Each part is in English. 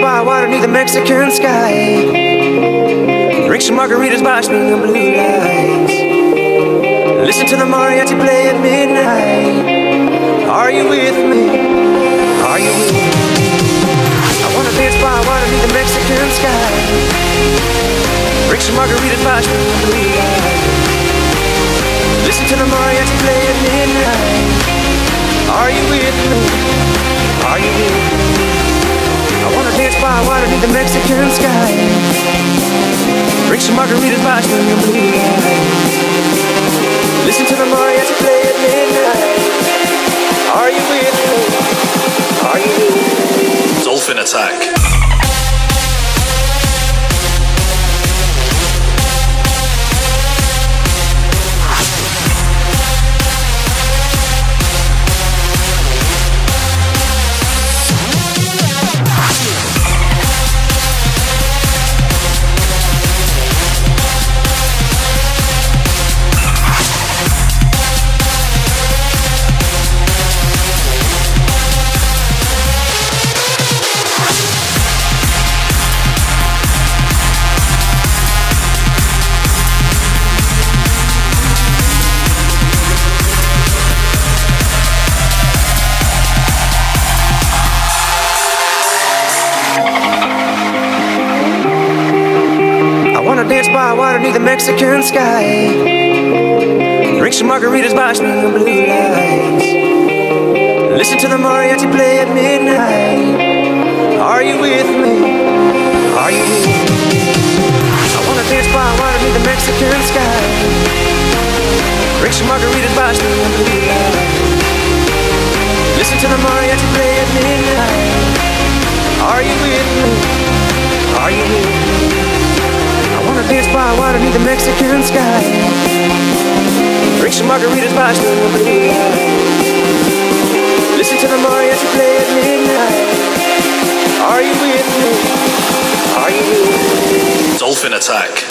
by water beneath the Mexican sky. Drink some margaritas by swinging blue lights. Listen to the mariachi play at midnight. Are you with me? Are you with me? I wanna dance by water beneath the Mexican sky. Drink some margaritas by swinging blue lights. Listen to the mariachi play at midnight. Are you with me? Are you with me? I wanna dance by water beneath the Mexican sky. Drink some margaritas by swinging blue lights. Listen to the mariachi play at midnight. Are you with me? Are you with me? Dolphin Attack. Dance by water beneath the Mexican sky. Drink some margaritas by swinging blue lights. Listen to the mariachi play at midnight. Are you with me? Are you with me? I wanna dance by water beneath the Mexican sky. Drink some margaritas by swinging blue lights. Listen to the mariachi play at midnight. Are you with me? Are you with me? I wanna dance by water beneath the Mexican sky. Drink some margaritas by swinging blue lights. Listen to the mariachi play at midnight. Are you with me? Are you with me? Dolphin Attack.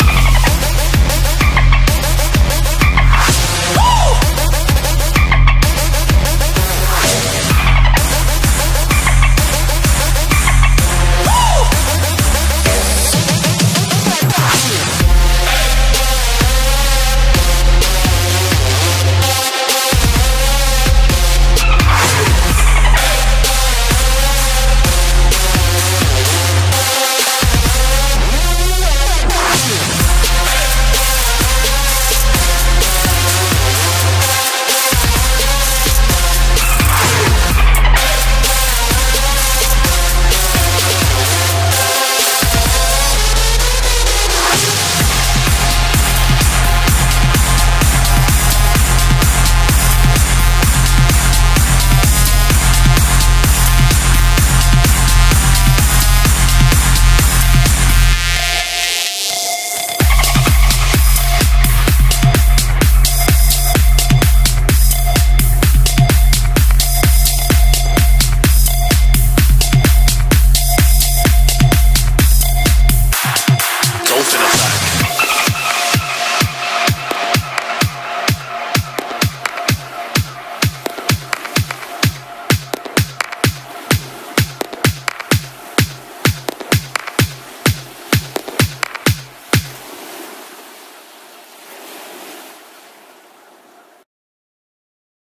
Dolphin Attack.